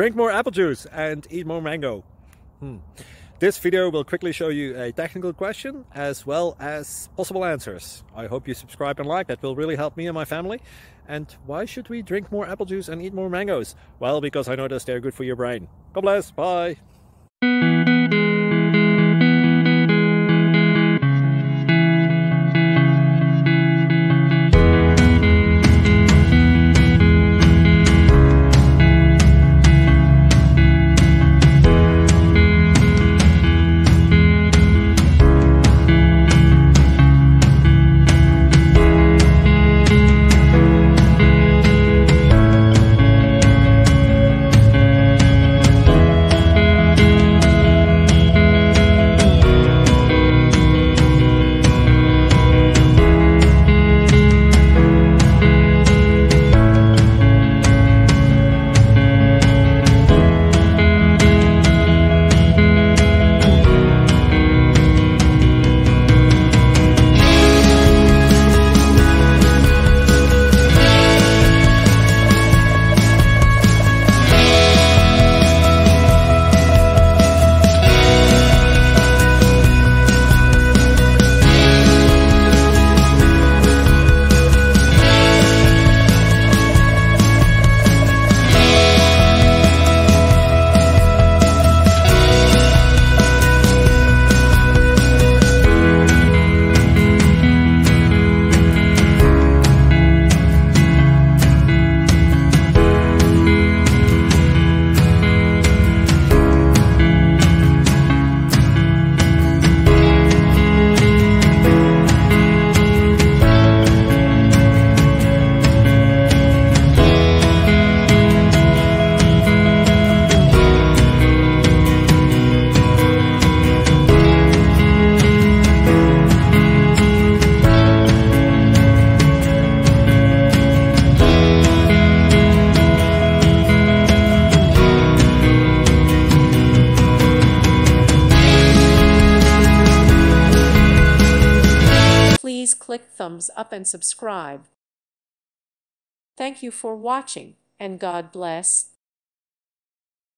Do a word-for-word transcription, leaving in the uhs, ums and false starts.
Drink more apple juice and eat more mango. Hmm. This video will quickly show you a technical question as well as possible answers. I hope you subscribe and like, that will really help me and my family. And why should we drink more apple juice and eat more mangoes? Well, because I noticed they're good for your brain. God bless, bye! Please click thumbs up and subscribe. Thank you for watching, and God bless.